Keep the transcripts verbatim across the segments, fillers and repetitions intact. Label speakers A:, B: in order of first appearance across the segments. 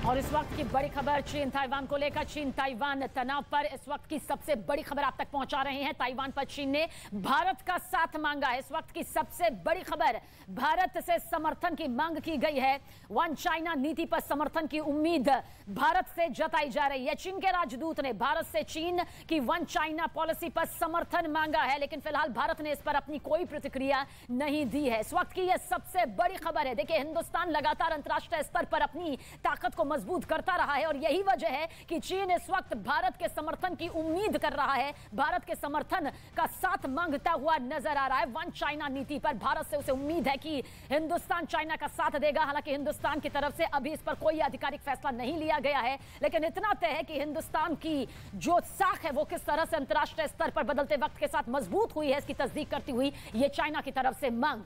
A: और इस वक्त की बड़ी खबर चीन ताइवान को लेकर। चीन ताइवान तनाव पर इस वक्त की सबसे बड़ी खबर आप तक पहुंचा रहे हैं। ताइवान पर चीन ने भारत का साथ मांगा है। इस वक्त की सबसे बड़ी खबर, भारत से समर्थन की मांग की गई है। वन चाइना नीति पर समर्थन की उम्मीद भारत से जताई जा रही है। चीन के राजदूत ने भारत से चीन की वन चाइना पॉलिसी पर समर्थन मांगा है, लेकिन फिलहाल भारत ने इस पर अपनी कोई प्रतिक्रिया नहीं दी है। इस वक्त की यह सबसे बड़ी खबर है। देखिए, हिंदुस्तान लगातार अंतर्राष्ट्रीय स्तर पर अपनी ताकत को मजबूत करता रहा है और यही वजह है कि चीन इस वक्त भारत के समर्थन की उम्मीद कर रहा है, भारत के समर्थन का साथ मांगता हुआ नजर आ रहा है। वन चाइना नीति पर भारत से उसे उम्मीद है कि हिंदुस्तान चाइना का साथ देगा। हालांकि हिंदुस्तान की तरफ से अभी इस पर कोई आधिकारिक फैसला नहीं लिया गया है, लेकिन इतना तय है कि हिंदुस्तान की जो साख है वो किस तरह से अंतर्राष्ट्रीय स्तर पर बदलते वक्त के साथ मजबूत हुई है, इसकी तस्दीक करती हुई ये चाइना की तरफ से मांग।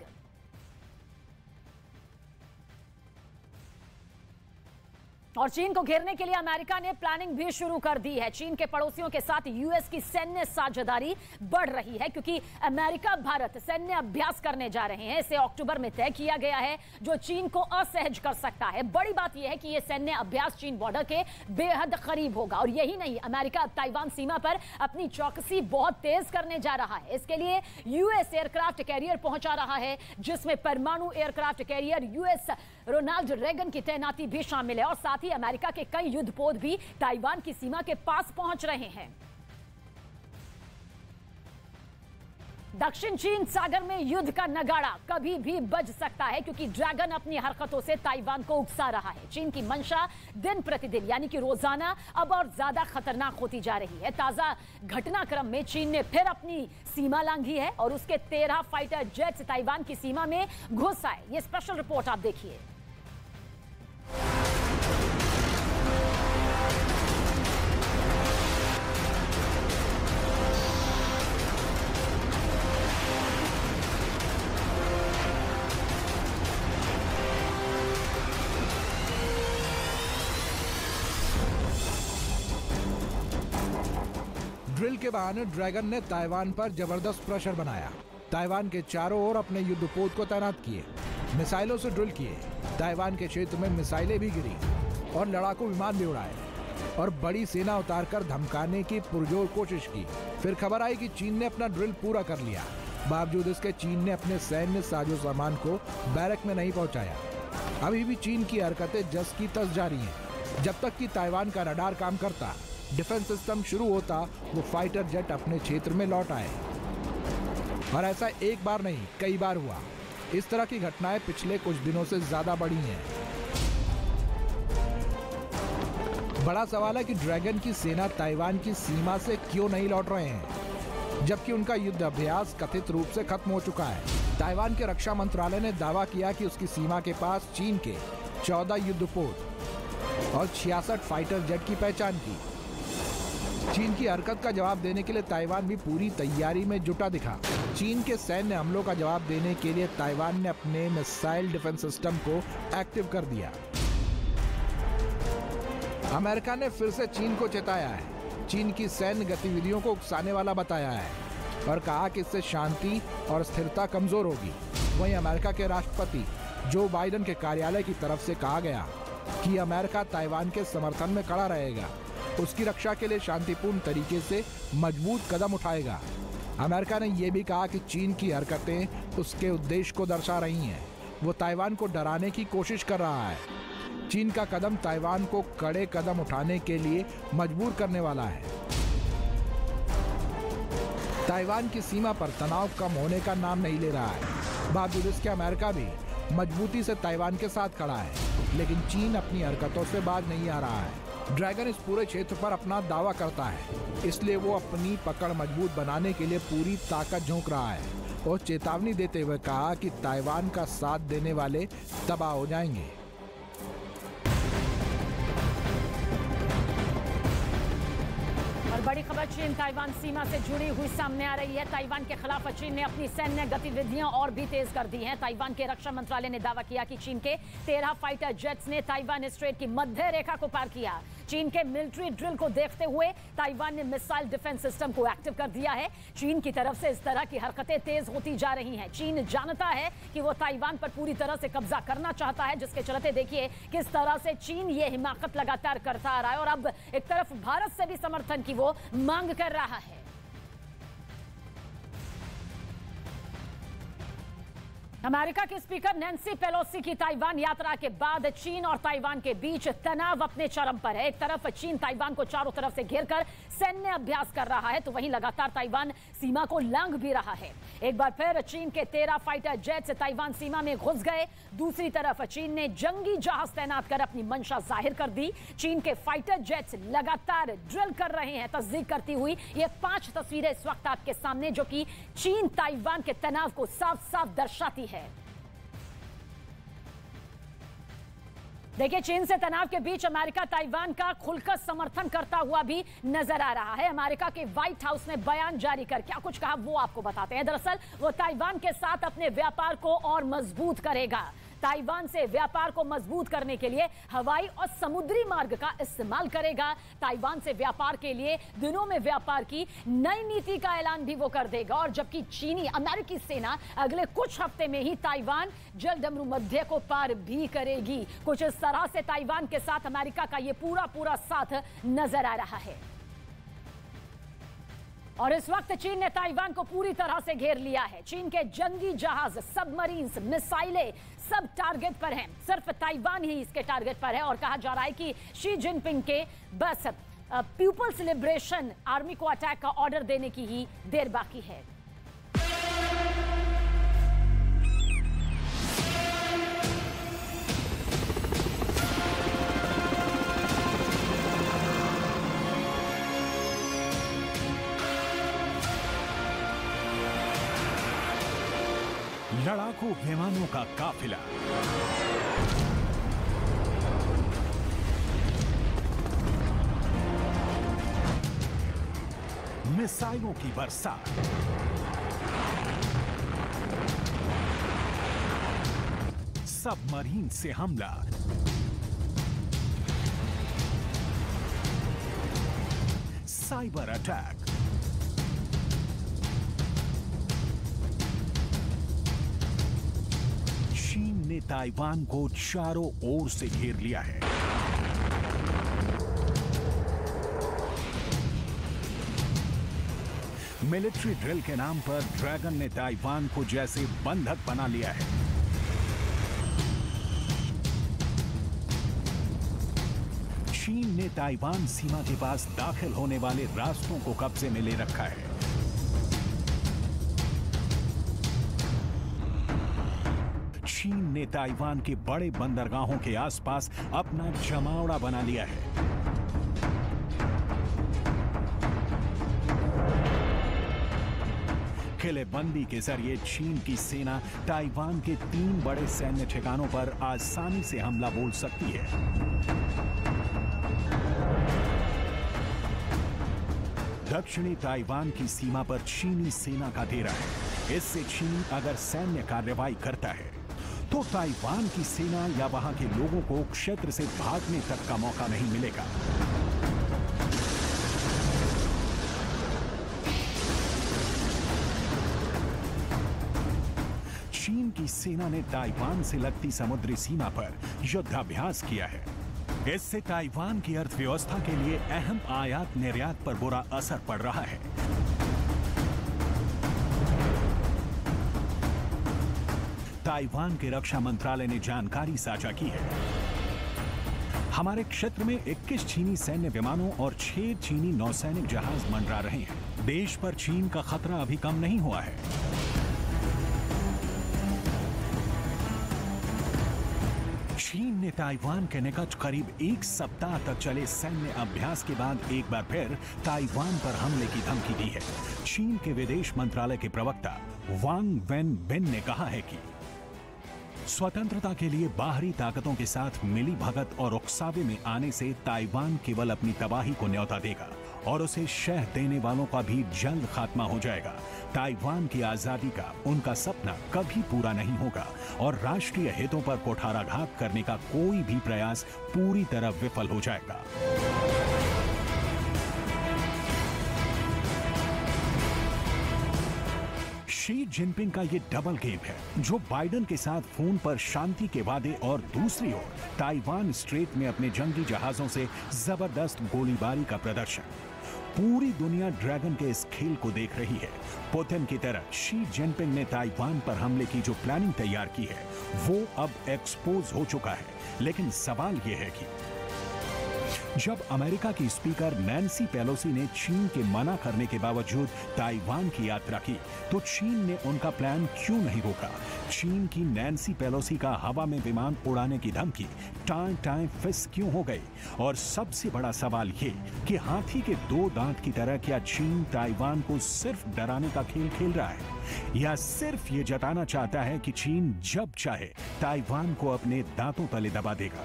A: और चीन को घेरने के लिए अमेरिका ने प्लानिंग भी शुरू कर दी है। चीन के पड़ोसियों के साथ यूएस की सैन्य साझेदारी बढ़ रही है, क्योंकि अमेरिका भारत सैन्य अभ्यास करने जा रहे हैं। इसे अक्टूबर में तय किया गया है, जो चीन को असहज कर सकता है। बड़ी बात यह है कि यह सैन्य अभ्यास चीन बॉर्डर के बेहद करीब होगा। और यही नहीं, अमेरिका ताइवान सीमा पर अपनी चौकसी बहुत तेज करने जा रहा है। इसके लिए यूएस एयरक्राफ्ट कैरियर पहुंचा रहा है, जिसमें परमाणु aircraft carrier US Ronald Reagan की तैनाती भी शामिल है। और साथ ही अमेरिका के कई युद्धपोत भी ताइवान की सीमा के पास पहुंच रहे हैं। दक्षिण चीन सागर में युद्ध का नगाड़ा कभी भी बज सकता है, क्योंकि ड्रैगन अपनी हरकतों से ताइवान को उकसा रहा है। चीन की मंशा दिन प्रतिदिन यानी कि रोजाना अब और ज्यादा खतरनाक होती जा रही है। ताजा घटनाक्रम में चीन ने फिर अपनी सीमा लांघी है और उसके तेरह फाइटर जेट्स ताइवान की सीमा में घुस आए। ये स्पेशल रिपोर्ट आप देखिए।
B: ड्रिल के बहाने ड्रैगन ने ताइवान पर जबरदस्त प्रेशर बनाया। ताइवान के चारों ओर अपने युद्धपोत को तैनात किए, मिसाइलों से ड्रिल किए। ताइवान के क्षेत्र में मिसाइलें भी गिरी और लड़ाकू विमान भी उड़ाए और बड़ी सेना उतारकर धमकाने की पुरजोर कोशिश की। फिर खबर आई कि चीन ने अपना ड्रिल पूरा कर लिया। बावजूद इसके चीन ने अपने सैन्य साजो सामान को बैरक में नहीं पहुंचाया। अभी भी चीन की हरकतें जस की तस जारी हैं। जब तक कि ताइवान का रडार काम करता, डिफेंस सिस्टम शुरू होता, वो फाइटर जेट अपने क्षेत्र में लौट आए। और ऐसा एक बार नहीं, कई बार हुआ। इस तरह की घटनाएं पिछले कुछ दिनों से ज्यादा बढ़ी हैं। बड़ा सवाल है कि ड्रैगन की सेना ताइवान की सीमा से क्यों नहीं लौट रहे हैं, जबकि उनका युद्ध अभ्यास कथित रूप से खत्म हो चुका है। ताइवान के रक्षा मंत्रालय ने दावा किया कि उसकी सीमा के पास चीन के चौदह युद्धपोत और छियासठ फाइटर जेट की पहचान की। चीन की हरकत का जवाब देने के लिए ताइवान भी पूरी तैयारी में जुटा दिखा। चीन के सैन्य हमलों का जवाब देने के लिए ताइवान ने अपने मिसाइल डिफेंस सिस्टम को एक्टिव कर दिया। अमेरिका ने फिर से चीन को चेताया है, चीन की सैन्य गतिविधियों को उकसाने वाला बताया है और कहा कि इससे शांति और स्थिरता कमजोर होगी। वहीं अमेरिका के राष्ट्रपति जो बाइडेन के कार्यालय की तरफ से कहा गया कि अमेरिका ताइवान के समर्थन में खड़ा रहेगा, उसकी रक्षा के लिए शांतिपूर्ण तरीके से मजबूत कदम उठाएगा। अमेरिका ने यह भी कहा कि चीन की हरकतें उसके उद्देश्य को दर्शा रही हैं। वो ताइवान को डराने की कोशिश कर रहा है। चीन का कदम ताइवान को कड़े कदम उठाने के लिए मजबूर करने वाला है। ताइवान की सीमा पर तनाव कम होने का नाम नहीं ले रहा है। बावजूद इसके अमेरिका भी मजबूती से ताइवान के साथ खड़ा है, लेकिन चीन अपनी हरकतों से बाज नहीं आ रहा है। ड्रैगन इस पूरे क्षेत्र पर अपना दावा करता है, इसलिए वो अपनी पकड़ मजबूत बनाने के लिए पूरी ताकत झोंक रहा है और चेतावनी देते हुए कहा कि ताइवान का साथ देने वाले तबाह हो जाएंगे।
A: और बड़ी खबर चीन ताइवान सीमा से जुड़ी हुई सामने आ रही है। ताइवान के खिलाफ चीन ने अपनी सैन्य गतिविधियां और भी तेज कर दी हैं। ताइवान के रक्षा मंत्रालय ने दावा किया कि चीन के तेरह फाइटर जेट्स ने ताइवान स्ट्रेट की मध्य रेखा को पार किया। चीन के मिलिट्री ड्रिल को देखते हुए ताइवान ने मिसाइल डिफेंस सिस्टम को एक्टिव कर दिया है। चीन की तरफ से इस तरह की हरकतें तेज होती जा रही हैं। चीन जानता है कि वो ताइवान पर पूरी तरह से कब्जा करना चाहता है, जिसके चलते देखिए किस तरह से चीन ये हिमाकत लगातार करता आ रहा है और अब एक तरफ भारत से भी समर्थन की वो मांग कर रहा है। अमेरिका के स्पीकर नैन्सी पेलोसी की ताइवान यात्रा के बाद चीन और ताइवान के बीच तनाव अपने चरम पर है। एक तरफ चीन ताइवान को चारों तरफ से घेरकर सैन्य अभ्यास कर रहा है, तो वहीं लगातार ताइवान सीमा को लांघ भी रहा है। एक बार फिर चीन के तेरह फाइटर जेट्स ताइवान सीमा में घुस गए। दूसरी तरफ चीन ने जंगी जहाज तैनात कर अपनी मंशा जाहिर कर दी। चीन के फाइटर जेट्स लगातार ड्रिल कर रहे हैं। तस्दीक करती हुई ये पांच तस्वीरें इस वक्त आपके सामने, जो कि चीन ताइवान के तनाव को साफ साफ दर्शाती है। देखिए, चीन से तनाव के बीच अमेरिका ताइवान का खुलकर समर्थन करता हुआ भी नजर आ रहा है। अमेरिका के व्हाइट हाउस ने बयान जारी कर क्या कुछ कहा वो आपको बताते हैं। दरअसल वो ताइवान के साथ अपने व्यापार को और मजबूत करेगा। ताइवान से व्यापार को मजबूत करने के लिए हवाई और समुद्री मार्ग का इस्तेमाल करेगा। ताइवान से व्यापार के लिए दिनों में व्यापार की नई नीति का ऐलान भी वो कर देगा। और जबकि चीनी अमेरिकी सेना अगले कुछ हफ्ते में ही ताइवान जलडमरू मध्य को पार भी करेगी। कुछ इस तरह से ताइवान के साथ अमेरिका का ये पूरा पूरा साथ नजर आ रहा है। और इस वक्त चीन ने ताइवान को पूरी तरह से घेर लिया है। चीन के जंगी जहाज, सबमरीन्स, मिसाइलें सब टारगेट पर हैं। सिर्फ ताइवान ही इसके टारगेट पर है और कहा जा रहा है कि शी जिनपिंग के बस पीपल्स लिबरेशन आर्मी को अटैक का ऑर्डर देने की ही देर बाकी है।
C: लड़ाकू विमानों का काफिला, मिसाइलों की बरसात, सबमरीन से हमला, साइबर अटैक, चीन ने ताइवान को चारों ओर से घेर लिया है। मिलिट्री ड्रिल के नाम पर ड्रैगन ने ताइवान को जैसे बंधक बना लिया है। चीन ने ताइवान सीमा के पास दाखिल होने वाले रास्तों को कब्जे में ले रखा है। चीन ने ताइवान के बड़े बंदरगाहों के आसपास अपना जमावड़ा बना लिया है। किलेबंदी के जरिए चीन की सेना ताइवान के तीन बड़े सैन्य ठिकानों पर आसानी से हमला बोल सकती है। दक्षिणी ताइवान की सीमा पर चीनी सेना का डेरा है। इससे चीन अगर सैन्य कार्रवाई करता है तो ताइवान की सेना या वहां के लोगों को क्षेत्र से भागने तक का मौका नहीं मिलेगा। चीन की सेना ने ताइवान से लगती समुद्री सीमा पर युद्धाभ्यास किया है। इससे ताइवान की अर्थव्यवस्था के लिए अहम आयात निर्यात पर बुरा असर पड़ रहा है। ताइवान के रक्षा मंत्रालय ने जानकारी साझा की है। हमारे क्षेत्र में इक्कीस चीनी सैन्य विमानों और छह चीनी नौसैनिक जहाज मंडरा रहे हैं। देश पर चीन का खतरा अभी कम नहीं हुआ है। चीन ने ताइवान के निकट करीब एक सप्ताह तक चले सैन्य अभ्यास के बाद एक बार फिर ताइवान पर हमले की धमकी दी है। चीन के विदेश मंत्रालय के प्रवक्ता वांग वेनबिन ने कहा है कि स्वतंत्रता के लिए बाहरी ताकतों के साथ मिली भगत और उकसावे में आने से ताइवान केवल अपनी तबाही को न्योता देगा और उसे शह देने वालों का भी जल्द खात्मा हो जाएगा। ताइवान की आजादी का उनका सपना कभी पूरा नहीं होगा और राष्ट्रीय हितों पर कुठाराघात करने का कोई भी प्रयास पूरी तरह विफल हो जाएगा। शी जिनपिंग का ये डबल गेम है, जो बाइडेन के साथ फोन पर शांति के वादे और दूसरी ओर ताइवान स्ट्रेट में अपने जंगी जहाजों से जबरदस्त गोलीबारी का प्रदर्शन। पूरी दुनिया ड्रैगन के इस खेल को देख रही है। पुतिन की तरह शी जिनपिंग ने ताइवान पर हमले की जो प्लानिंग तैयार की है वो अब एक्सपोज हो चुका है। लेकिन सवाल यह है कि जब अमेरिका की स्पीकर नैन्सी पेलोसी ने चीन के मना करने के बावजूद ताइवान की यात्रा की, तो चीन ने उनका प्लान क्यों नहीं रोका? चीन की नैन्सी पेलोसी का हवा में विमान उड़ाने की धमकी टाइम टाइम फिस क्यों हो गई? और सबसे बड़ा सवाल ये कि हाथी के दो दांत की तरह क्या चीन ताइवान को सिर्फ डराने का खेल खेल रहा है या सिर्फ ये जताना चाहता है कि चीन जब चाहे ताइवान को अपने दांतों तले दबा देगा?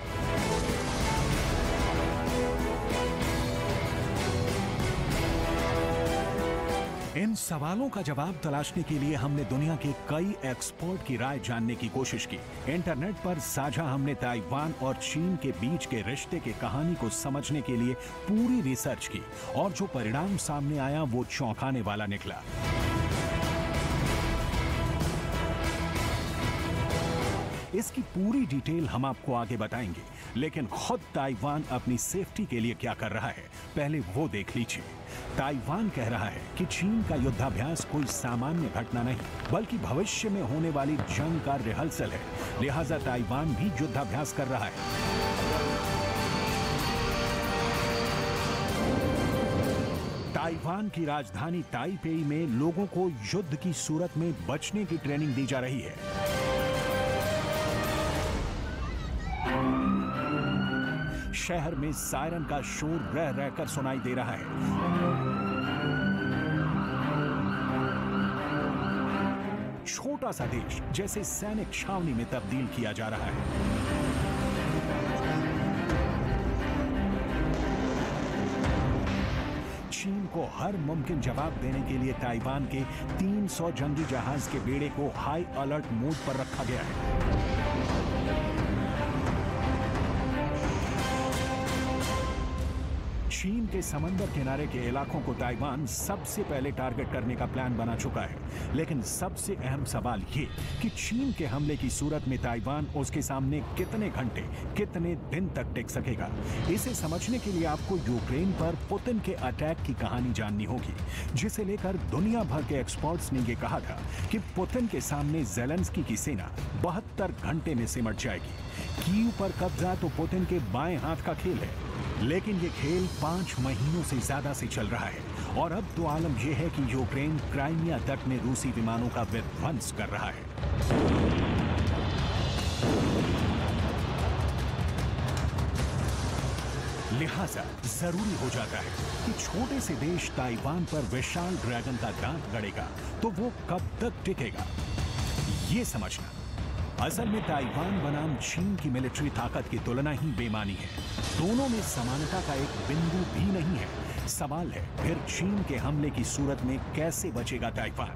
C: इन सवालों का जवाब तलाशने के लिए हमने दुनिया के कई एक्सपर्ट की राय जानने की कोशिश की। इंटरनेट पर साझा हमने ताइवान और चीन के बीच के रिश्ते के कहानी को समझने के लिए पूरी रिसर्च की और जो परिणाम सामने आया वो चौंकाने वाला निकला। इसकी पूरी डिटेल हम आपको आगे बताएंगे, लेकिन खुद ताइवान अपनी सेफ्टी के लिए क्या कर रहा है पहले वो देख लीजिए। ताइवान कह रहा है कि चीन का युद्धाभ्यास कोई सामान्य घटना नहीं बल्कि भविष्य में होने वाली जंग का रिहर्सल है, लिहाजा ताइवान भी युद्धाभ्यास कर रहा है। ताइवान की राजधानी ताइपेई में लोगों को युद्ध की सूरत में बचने की ट्रेनिंग दी जा रही है। शहर में सायरन का शोर रह रहकर सुनाई दे रहा है। छोटा सा देश जैसे सैनिक छावनी में तब्दील किया जा रहा है। चीन को हर मुमकिन जवाब देने के लिए ताइवान के तीन सौ जंगी जहाज के बेड़े को हाई अलर्ट मोड पर रखा गया है। चीन के समंदर किनारे के इलाकों को ताइवान सबसे पहले टारगेट करने का प्लान बना चुका है, लेकिन सबसे अहम सवाल ये कि चीन के हमले की सूरत में ताइवान उसके सामने कितने घंटे कितने दिन तक टिक सकेगा। इसे समझने के लिए आपको यूक्रेन पर पुतिन के अटैक की कहानी जाननी होगी, जिसे लेकर दुनिया भर के एक्सपर्ट्स ने यह कहा था कि पुतिन के सामने ज़ेलेंस्की की सेना बहत्तर घंटे में सिमट जाएगी। कीव पर कब्जा तो पुतिन के बाएं हाथ का खेल है, लेकिन ये खेल पांच महीनों से ज्यादा से चल रहा है और अब तो आलम यह है कि यूक्रेन क्राइमिया तट में रूसी विमानों का विध्वंस कर रहा है। लिहाजा जरूरी हो जाता है कि छोटे से देश ताइवान पर विशाल ड्रैगन का दांत गड़ेगा तो वो कब तक टिकेगा, ये समझना। असल में ताइवान बनाम चीन की मिलिट्री ताकत की तुलना ही बेमानी है। दोनों में समानता का एक बिंदु भी नहीं है। सवाल है फिर चीन के हमले की सूरत में कैसे बचेगा ताइवान?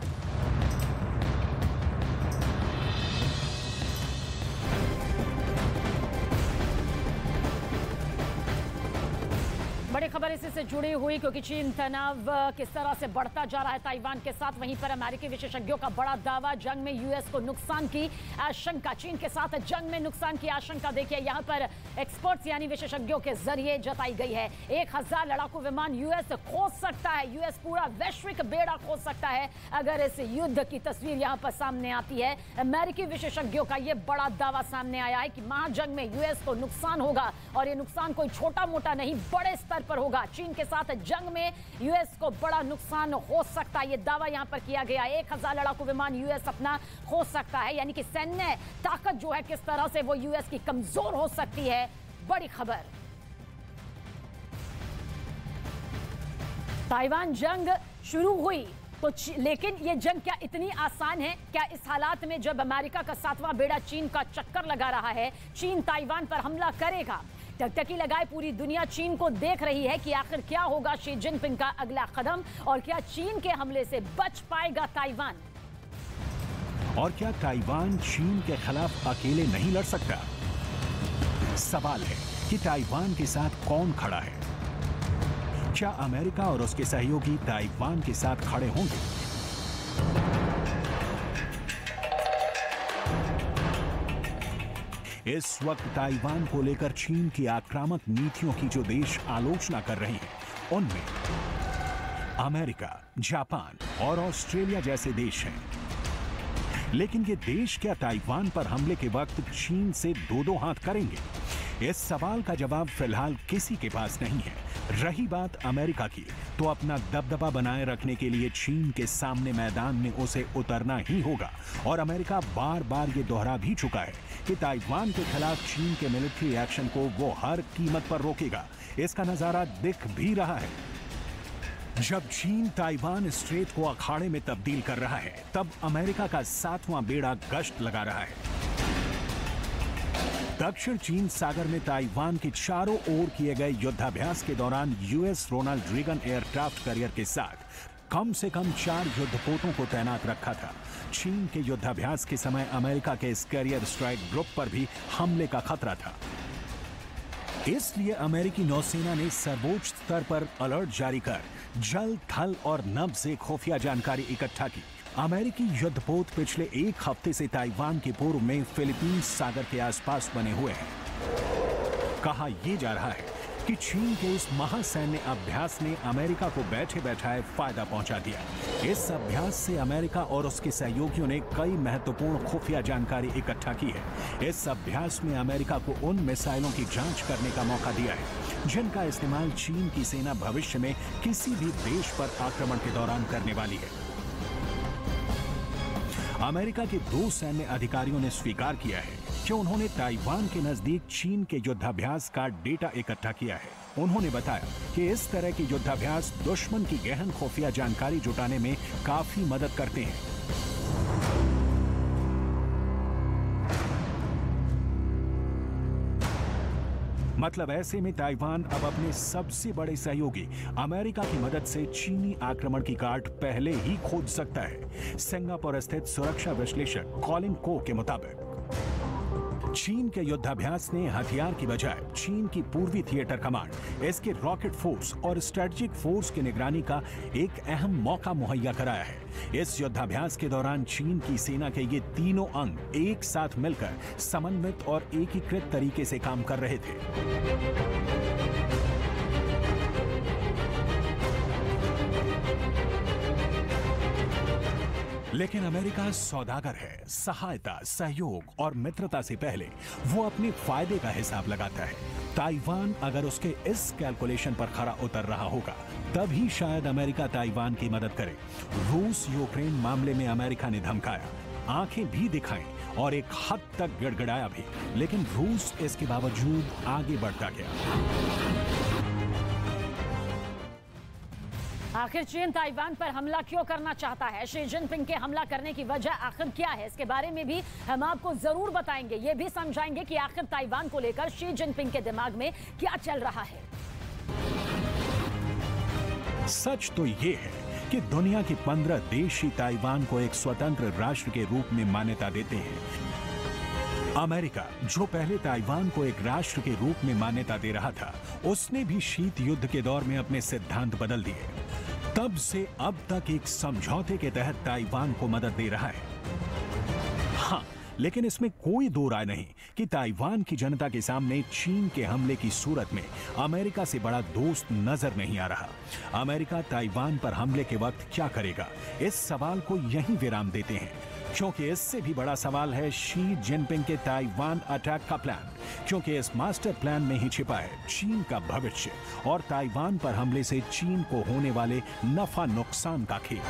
A: बड़ी खबर इसी से जुड़ी हुई, क्योंकि चीन तनाव किस तरह से बढ़ता जा रहा है ताइवान के साथ। वहीं पर अमेरिकी विशेषज्ञों का बड़ा दावा, जंग में यूएस को नुकसान की आशंका। चीन के साथ जंग में नुकसान की आशंका देखिए यहां पर एक्सपर्ट्स यानी विशेषज्ञों के जरिए जताई गई है। एक हजार लड़ाकू विमान यूएस खोज सकता है, यूएस पूरा वैश्विक बेड़ा खोज सकता है अगर इस युद्ध की तस्वीर यहां पर सामने आती है। अमेरिकी विशेषज्ञों का यह बड़ा दावा सामने आया है कि महाजंग में यूएस को नुकसान होगा और ये नुकसान कोई छोटा मोटा नहीं, बड़े स्तर पर होगा। चीन के साथ जंग में यूएस को बड़ा नुकसान हो सकता है, ये दावा यहां पर किया गया। एक हजार लड़ाकू विमान यूएस अपना खो सकता है, यानी कि सैन्य ताकत जो है किस तरह से वो यूएस की कमजोर हो सकती है। बड़ी खबर, ताइवान जंग शुरू हुई तो लेकिन ये जंग क्या इतनी आसान है? क्या इस हालात में जब अमेरिका का सातवां बेड़ा चीन का चक्कर लगा रहा है, चीन ताइवान पर हमला करेगा? टकटकी लगाए पूरी दुनिया चीन को देख रही है कि आखिर क्या होगा शी जिनपिंग का अगला कदम और क्या चीन के हमले से बच पाएगा ताइवान।
C: और क्या ताइवान चीन के खिलाफ अकेले नहीं लड़ सकता? सवाल है कि ताइवान के साथ कौन खड़ा है? क्या अमेरिका और उसके सहयोगी ताइवान के साथ खड़े होंगे? इस वक्त ताइवान को लेकर चीन की आक्रामक नीतियों की जो देश आलोचना कर रहे हैं उनमें अमेरिका, जापान और ऑस्ट्रेलिया जैसे देश हैं। लेकिन ये देश क्या ताइवान पर हमले के वक्त चीन से दो दो हाथ करेंगे? इस सवाल का जवाब फिलहाल किसी के पास नहीं है। रही बात अमेरिका की, तो अपना दबदबा बनाए रखने के लिए चीन के सामने मैदान में उसे उतरना ही होगा। और अमेरिका बार बार ये दोहरा भी चुका है कि ताइवान के खिलाफ चीन के मिलिट्री एक्शन को वो हर कीमत पर रोकेगा। इसका नजारा दिख भी रहा है। जब चीन ताइवान स्ट्रेट को अखाड़े में तब्दील कर रहा है, तब अमेरिका का सातवां बेड़ा गश्त लगा रहा है। दक्षिण चीन सागर में ताइवान के चारों ओर किए गए युद्धाभ्यास के दौरान US Ronald Reagan aircraft carrier के साथ कम से कम चार युद्धपोतों को तैनात रखा था। चीन के युद्धाभ्यास के समय अमेरिका के इस कैरियर स्ट्राइक ग्रुप पर भी हमले का खतरा था। इसलिए अमेरिकी नौसेना ने सर्वोच्च स्तर पर अलर्ट जारी कर जल, थल और नभ से खुफिया जानकारी इकट्ठा की। अमेरिकी युद्धपोत पिछले एक हफ्ते से ताइवान के पूर्व में फिलीपींस सागर के आसपास बने हुए हैं। कहा यह जा रहा है कि चीन के इस महासैन्य अभ्यास ने अमेरिका को बैठे बैठाए फायदा पहुंचा दिया। इस अभ्यास से अमेरिका और उसके सहयोगियों ने कई महत्वपूर्ण खुफिया जानकारी इकट्ठा की है। इस अभ्यास में अमेरिका को उन मिसाइलों की जांच करने का मौका दिया है जिनका इस्तेमाल चीन की सेना भविष्य में किसी भी देश पर आक्रमण के दौरान करने वाली है। अमेरिका के दो सैन्य अधिकारियों ने स्वीकार किया है कि उन्होंने ताइवान के नजदीक चीन के युद्धाभ्यास का डेटा इकट्ठा किया है। उन्होंने बताया कि इस तरह के युद्धाभ्यास दुश्मन की गहन खुफिया जानकारी जुटाने में काफी मदद करते हैं। मतलब ऐसे में ताइवान अब अपने सबसे बड़े सहयोगी अमेरिका की मदद से चीनी आक्रमण की गांठ पहले ही खोज सकता है। सिंगापुर स्थित सुरक्षा विश्लेषक कॉलिन को के मुताबिक चीन के युद्धाभ्यास ने हथियार की बजाय चीन की पूर्वी थिएटर कमांड, इसके रॉकेट फोर्स और स्ट्रेटेजिक फोर्स की निगरानी का एक अहम मौका मुहैया कराया है। इस युद्धाभ्यास के दौरान चीन की सेना के ये तीनों अंग एक साथ मिलकर समन्वित और एकीकृत तरीके से काम कर रहे थे। लेकिन अमेरिका सौदागर है। सहायता, सहयोग और मित्रता से पहले वो अपने फायदे का हिसाब लगाता है। ताइवान अगर उसके इस कैलकुलेशन पर खरा उतर रहा होगा, तभी शायद अमेरिका ताइवान की मदद करे। रूस यूक्रेन मामले में अमेरिका ने धमकाया, आंखें भी दिखाई और एक हद तक गिड़गिड़ाया भी, लेकिन रूस इसके बावजूद आगे बढ़ता गया।
A: आखिर चीन ताइवान पर हमला क्यों करना चाहता है? शी जिनपिंग के हमला करने की वजह आखिर क्या है? इसके बारे में भी हम आपको जरूर बताएंगे। ये भी समझाएंगे कि आखिर ताइवान को लेकर शी जिनपिंग के दिमाग में क्या चल रहा है।
C: सच तो ये है कि दुनिया के पंद्रह देश ही ताइवान को एक स्वतंत्र राष्ट्र के रूप में मान्यता देते हैं। अमेरिका, जो पहले ताइवान को एक राष्ट्र के रूप में मान्यता दे रहा था, उसने भी शीत युद्ध के दौर में अपने सिद्धांत बदल दिए। तब से अब तक एक समझौते के तहत ताइवान को मदद दे रहा है। हाँ, लेकिन इसमें कोई दो राय नहीं कि ताइवान की जनता के सामने चीन के हमले की सूरत में अमेरिका से बड़ा दोस्त नजर नहीं आ रहा। अमेरिका ताइवान पर हमले के वक्त क्या करेगा, इस सवाल को यहीं विराम देते हैं, क्योंकि इससे भी बड़ा सवाल है शी जिनपिंग के ताइवान अटैक का प्लान। क्योंकि इस मास्टर प्लान में ही छिपा है चीन का भविष्य और ताइवान पर हमले से चीन को होने वाले नफा नुकसान का खेल।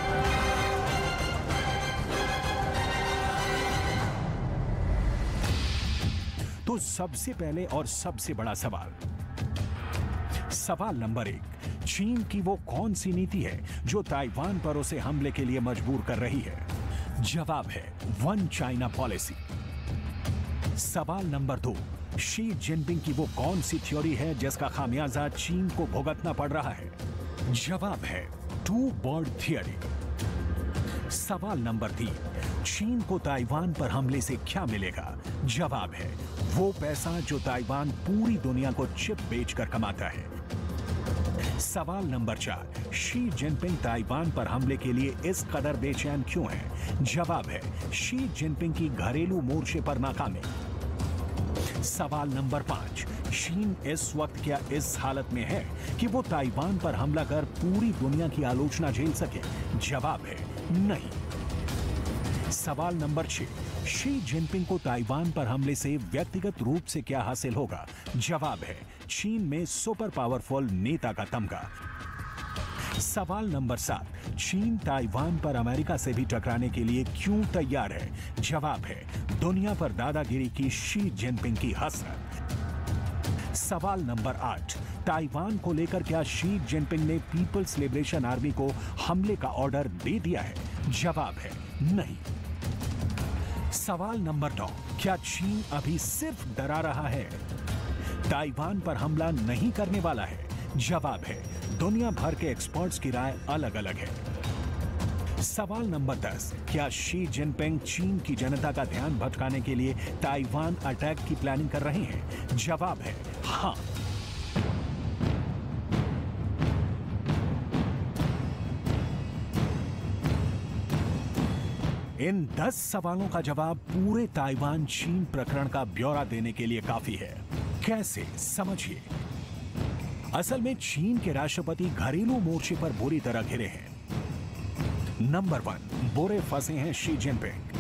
C: तो सबसे पहले और सबसे बड़ा सवाल सवाल नंबर एक, चीन की वो कौन सी नीति है जो ताइवान पर उसे हमले के लिए मजबूर कर रही है? जवाब है वन चाइना पॉलिसी। सवाल नंबर दो, शी जिनपिंग की वो कौन सी थ्योरी है जिसका खामियाजा चीन को भुगतना पड़ रहा है? जवाब है टू बर्ड थियरी। सवाल नंबर तीन, चीन को ताइवान पर हमले से क्या मिलेगा? जवाब है वो पैसा जो ताइवान पूरी दुनिया को चिप बेचकर कमाता है। सवाल नंबर चार, शी जिनपिंग ताइवान पर हमले के लिए इस कदर बेचैन क्यों है? जवाब है शी जिनपिंग की घरेलू मोर्चे पर नाकामी। सवाल नंबर पांच, चीन इस वक्त क्या इस हालत में है कि वो ताइवान पर हमला कर पूरी दुनिया की आलोचना झेल सके? जवाब है नहीं। सवाल नंबर छह, शी जिनपिंग को ताइवान पर हमले से व्यक्तिगत रूप से क्या हासिल होगा? जवाब है चीन में सुपर पावरफुल नेता का तमगा। सवाल नंबर सात, चीन ताइवान पर अमेरिका से भी टकराने के लिए क्यों तैयार है? जवाब है दुनिया पर दादागिरी की शी जिनपिंग की हसरत। सवाल नंबर आठ, ताइवान को लेकर क्या शी जिनपिंग ने पीपल्स लिबरेशन आर्मी को हमले का ऑर्डर दे दिया है? जवाब है नहीं। सवाल नंबर नौ, क्या चीन अभी सिर्फ डरा रहा है, ताइवान पर हमला नहीं करने वाला है? जवाब है दुनिया भर के एक्सपर्ट्स की राय अलग अलग है। सवाल नंबर दस, क्या शी जिनपिंग चीन की जनता का ध्यान भटकाने के लिए ताइवान अटैक की प्लानिंग कर रहे हैं? जवाब है हाँ। इन दस सवालों का जवाब पूरे ताइवान चीन प्रकरण का ब्यौरा देने के लिए काफी है। कैसे, समझिए। असल में चीन के राष्ट्रपति घरेलू मोर्चे पर बुरी तरह घिरे हैं। नंबर वन, बुरे फंसे हैं शी जिनपिंग।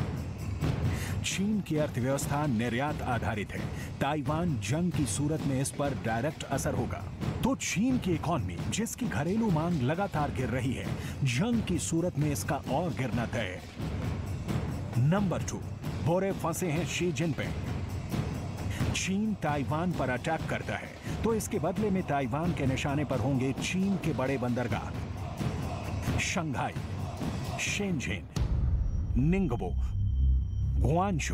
C: चीन की अर्थव्यवस्था निर्यात आधारित है। ताइवान जंग की सूरत में इस पर डायरेक्ट असर होगा। तो चीन की इकॉनमी, जिसकी घरेलू मांग लगातार गिर रही है, जंग की सूरत में इसका और गिरना तय है। नंबर टू, बुरे फंसे हैं शी जिनपिंग। चीन ताइवान पर अटैक करता है तो इसके बदले में ताइवान के निशाने पर होंगे चीन के बड़े बंदरगाह शंघाई, शेनझेन, निंगबो, गुआंगझू।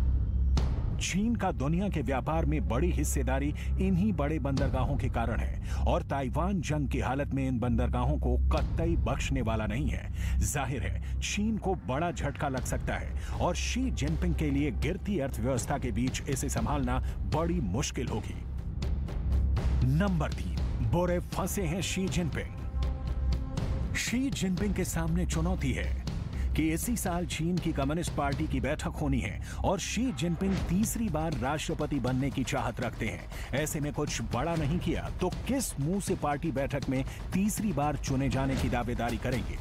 C: चीन का दुनिया के व्यापार में बड़ी हिस्सेदारी इन्हीं बड़े बंदरगाहों के कारण है और ताइवान जंग की हालत में इन बंदरगाहों को कतई बख्शने वाला नहीं है। जाहिर है चीन को बड़ा झटका लग सकता है और शी जिनपिंग के लिए गिरती अर्थव्यवस्था के बीच इसे संभालना बड़ी मुश्किल होगी। नंबर तीन, बुरे फंसे हैं शी जिनपिंग। शी जिनपिंग के सामने चुनौती है कि इसी साल चीन की कम्युनिस्ट पार्टी की बैठक होनी है और शी जिनपिंग तीसरी बार राष्ट्रपति बनने की चाहत रखते हैं। ऐसे में कुछ बड़ा नहीं किया तो किस मुंह से पार्टी बैठक में तीसरी बार चुने जाने की दावेदारी करेंगे?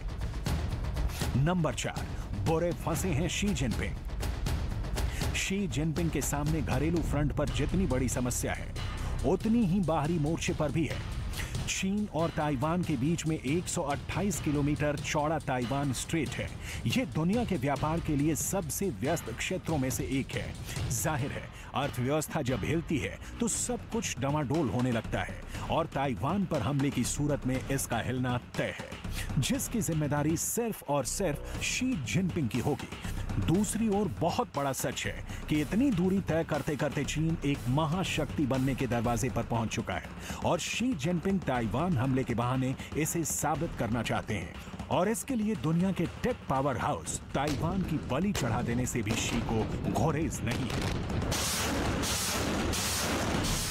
C: नंबर चार, बुरे फंसे हैं शी जिनपिंग। शी जिनपिंग के सामने घरेलू फ्रंट पर जितनी बड़ी समस्या है उतनी ही बाहरी मोर्चे पर भी है। चीन और ताइवान के बीच में एक सौ अट्ठाईस किलोमीटर चौड़ा ताइवान स्ट्रेट है। यह दुनिया के व्यापार के लिए सबसे व्यस्त क्षेत्रों में से एक है। जाहिर है अर्थव्यवस्था जब हिलती है तो सब कुछ डमाडोल होने लगता है और ताइवान पर हमले की सूरत में इसका हिलना तय है, जिसकी जिम्मेदारी सिर्फ और सिर्फ शी जिनपिंग की होगी। दूसरी ओर बहुत बड़ा सच है कि इतनी दूरी तय करते करते चीन एक महाशक्ति बनने के दरवाजे पर पहुंच चुका है और शी जिनपिंग ताइवान हमले के बहाने इसे साबित करना चाहते हैं और इसके लिए दुनिया के टेक पावर हाउस ताइवान की बलि चढ़ा देने से भी शी को गुरेज नहीं है।